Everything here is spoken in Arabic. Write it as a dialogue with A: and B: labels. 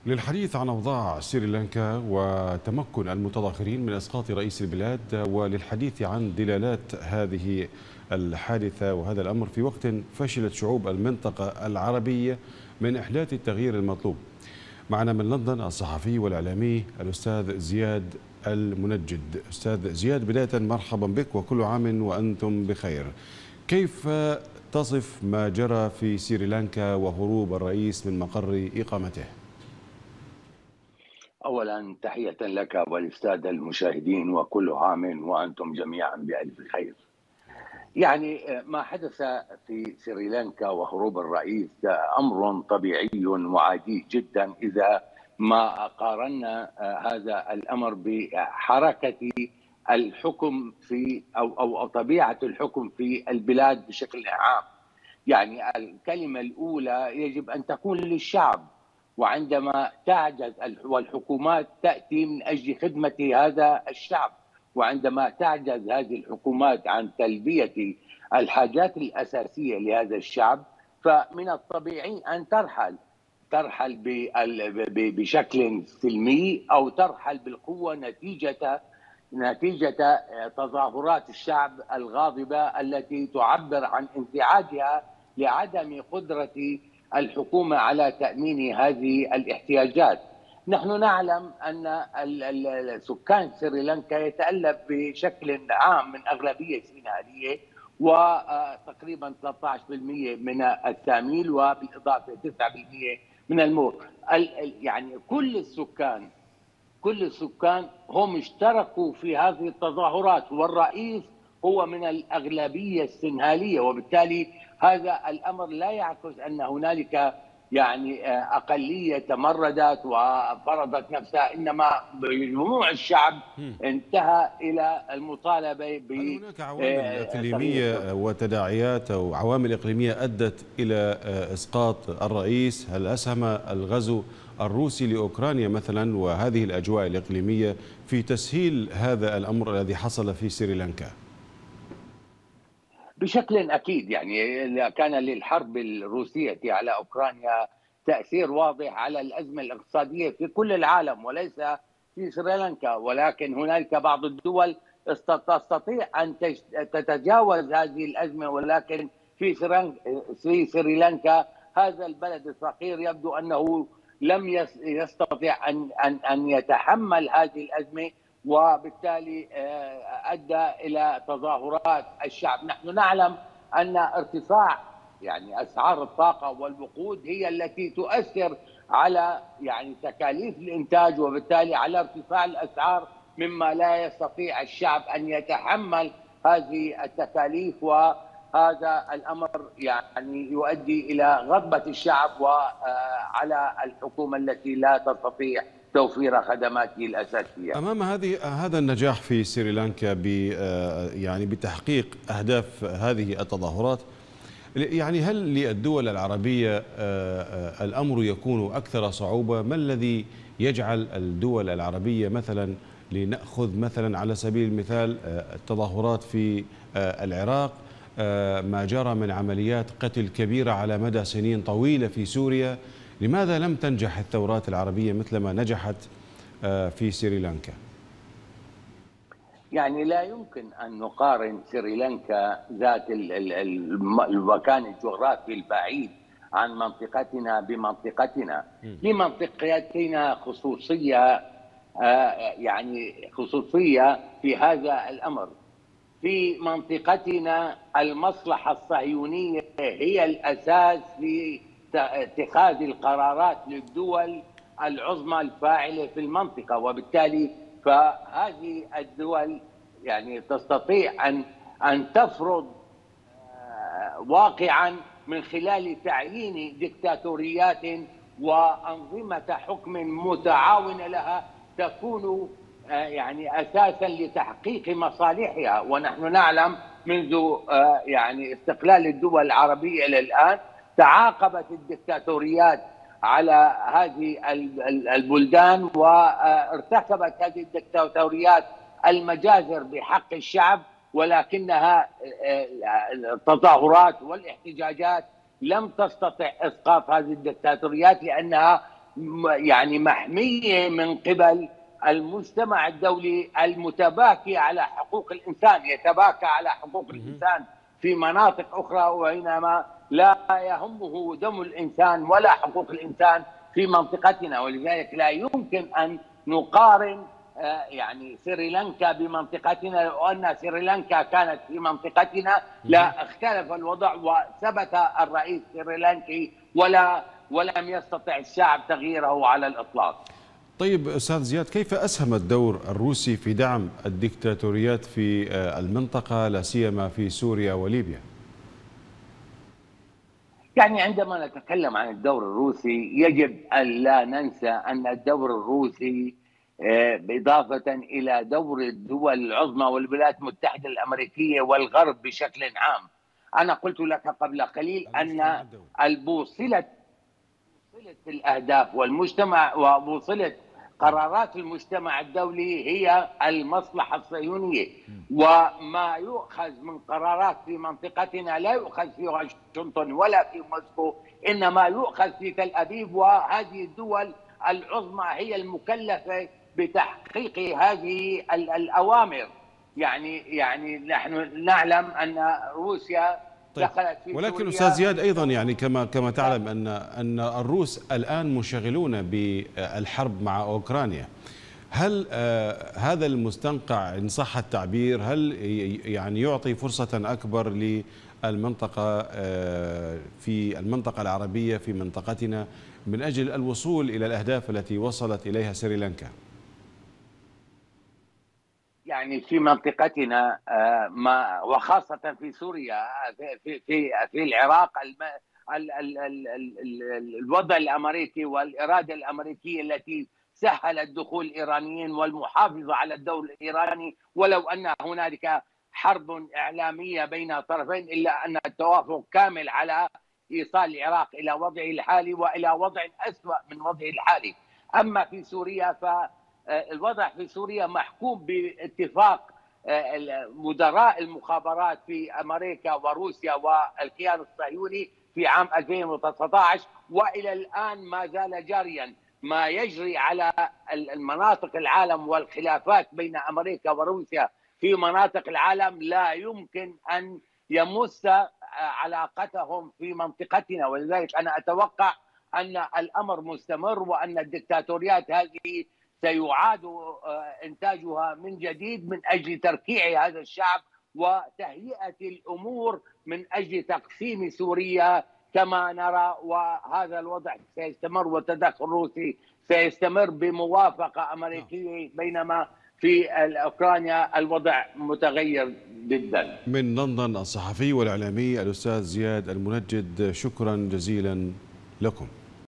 A: للحديث عن أوضاع سريلانكا وتمكن المتظاهرين من إسقاط رئيس البلاد، وللحديث عن دلالات هذه الحادثة وهذا الأمر في وقت فشلت شعوب المنطقة العربية من إحداث التغيير المطلوب. معنا من لندن الصحفي والإعلامي الأستاذ زياد المنجد. أستاذ زياد، بداية مرحبا بك وكل عام وأنتم بخير. كيف تصف ما جرى في سريلانكا وهروب الرئيس من مقر إقامته؟
B: أولا تحية لك والسادة المشاهدين، وكل عام وأنتم جميعا بألف خير. يعني ما حدث في سريلانكا وهروب الرئيس أمر طبيعي وعادي جدا إذا ما قارنا هذا الأمر بحركة الحكم في أو طبيعة الحكم في البلاد بشكل عام. يعني الكلمة الأولى يجب أن تكون للشعب، وعندما تعجز والحكومات تأتي من أجل خدمة هذا الشعب، وعندما تعجز هذه الحكومات عن تلبية الحاجات الأساسية لهذا الشعب، فمن الطبيعي أن ترحل بشكل سلمي أو ترحل بالقوة نتيجة تظاهرات الشعب الغاضبة التي تعبر عن انزعاجها لعدم قدرة الحكومة على تأمين هذه الاحتياجات. نحن نعلم أن سكان سريلانكا يتألف بشكل عام من أغلبية سينالية، وتقريبا 13% من التاميل، وبالإضافة 9% من المور. يعني كل السكان هم اشتركوا في هذه التظاهرات، والرئيس هو من الأغلبية السنهالية، وبالتالي هذا الأمر لا يعكس أن هنالك يعني أقلية تمردت وفرضت نفسها، إنما جموع الشعب انتهى إلى المطالبة ب
A: هل هناك عوامل إقليمية وتداعيات أو عوامل إقليمية أدت إلى إسقاط الرئيس؟ هل أسهم الغزو الروسي لأوكرانيا مثلا وهذه الأجواء الإقليمية في تسهيل هذا الأمر الذي حصل في سريلانكا؟
B: بشكل أكيد. يعني كان للحرب الروسية على أوكرانيا تأثير واضح على الأزمة الاقتصادية في كل العالم وليس في سريلانكا، ولكن هنالك بعض الدول تستطيع أن تتجاوز هذه الأزمة، ولكن في سريلانكا هذا البلد الصغير يبدو أنه لم يستطع أن يتحمل هذه الأزمة، وبالتالي أدى إلى تظاهرات الشعب. نحن نعلم أن ارتفاع يعني أسعار الطاقة والوقود هي التي تؤثر على يعني تكاليف الإنتاج، وبالتالي على ارتفاع الأسعار، مما لا يستطيع الشعب أن يتحمل هذه التكاليف، وهذا الأمر يعني يؤدي إلى غضبة الشعب وعلى الحكومة التي لا تستطيع توفير خدماته الأساسية.
A: أمام هذا النجاح في سريلانكا يعني بتحقيق أهداف هذه التظاهرات، يعني هل للدول العربية الأمر يكون أكثر صعوبة؟ ما الذي يجعل الدول العربية مثلا، لنأخذ مثلا على سبيل المثال التظاهرات في العراق، ما جرى من عمليات قتل كبيرة على مدى سنين طويلة في سوريا، لماذا لم تنجح الثورات العربية مثلما نجحت في سريلانكا؟
B: يعني لا يمكن أن نقارن سريلانكا ذات المكان الجغرافي البعيد عن منطقتنا بمنطقتنا. لمنطقتنا خصوصية، يعني خصوصية في هذا الأمر. في منطقتنا المصلحة الصهيونية هي الأساس في اتخاذ القرارات للدول العظمى الفاعلة في المنطقة، وبالتالي فهذه الدول يعني تستطيع أن تفرض واقعا من خلال تعيين ديكتاتوريات وأنظمة حكم متعاونة لها تكون يعني أساسا لتحقيق مصالحها. ونحن نعلم منذ يعني استقلال الدول العربية إلى الآن تعاقبت الدكتاتوريات على هذه البلدان، وارتكبت هذه الدكتاتوريات المجازر بحق الشعب، ولكنها التظاهرات والاحتجاجات لم تستطع إسقاط هذه الدكتاتوريات، لأنها يعني محمية من قبل المجتمع الدولي المتباكي على حقوق الإنسان، يتباكى على حقوق الإنسان في مناطق أخرى، وبينما لا يهمه دم الإنسان ولا حقوق الإنسان في منطقتنا. ولذلك لا يمكن أن نقارن يعني سريلانكا بمنطقتنا. لو أن سريلانكا كانت في منطقتنا لا اختلف الوضع وثبت الرئيس السريلانكي ولم يستطع الشعب تغييره على الإطلاق.
A: طيب أستاذ زياد، كيف أسهم الدور الروسي في دعم الدكتاتوريات في المنطقة، لا سيما في سوريا وليبيا؟
B: يعني عندما نتكلم عن الدور الروسي يجب أن لا ننسى أن الدور الروسي إضافة إلى دور الدول العظمى والولايات المتحدة الأمريكية والغرب بشكل عام. أنا قلت لك قبل قليل أن البوصلة الأهداف والمجتمع وبوصلة قرارات المجتمع الدولي هي المصلحة الصهيونية، وما يؤخذ من قرارات في منطقتنا لا يؤخذ في واشنطن ولا في موسكو، إنما يؤخذ في تل أبيب، وهذه الدول العظمى هي المكلفة بتحقيق هذه الأوامر. يعني نحن نعلم أن روسيا
A: طيب. ولكن أستاذ زياد أيضا يعني كما تعلم أن الروس الآن منشغلون بالحرب مع أوكرانيا. هل هذا المستنقع إن صح التعبير هل يعني يعطي فرصة أكبر للمنطقة في المنطقة العربية في منطقتنا من أجل الوصول إلى الأهداف التي وصلت إليها سريلانكا؟
B: يعني في منطقتنا وخاصة في سوريا، في العراق، الوضع الأمريكي والإرادة الأمريكية التي سهلت دخول الإيرانيين والمحافظة على الدور الإيراني، ولو أن هنالك حرب إعلامية بين طرفين، إلا أن التوافق كامل على إيصال العراق إلى وضعه الحالي وإلى وضع أسوأ من وضعه الحالي. أما في سوريا الوضع في سوريا محكوم باتفاق مدراء المخابرات في أمريكا وروسيا والكيان الصهيوني في عام 2019، وإلى الآن ما زال جاريا. ما يجري على المناطق العالم والخلافات بين أمريكا وروسيا في مناطق العالم لا يمكن أن يمس علاقتهم في منطقتنا. ولذلك أنا أتوقع أن الأمر مستمر، وأن الدكتاتوريات هذه سيعاد إنتاجها من جديد من أجل تركيع هذا الشعب وتهيئة الأمور من أجل تقسيم سوريا كما نرى. وهذا الوضع سيستمر، والتدخل الروسي سيستمر بموافقة أمريكية، بينما في أوكرانيا الوضع متغير جدا.
A: من لندن الصحفي والإعلامي الأستاذ زياد المنجد، شكرا جزيلا لكم.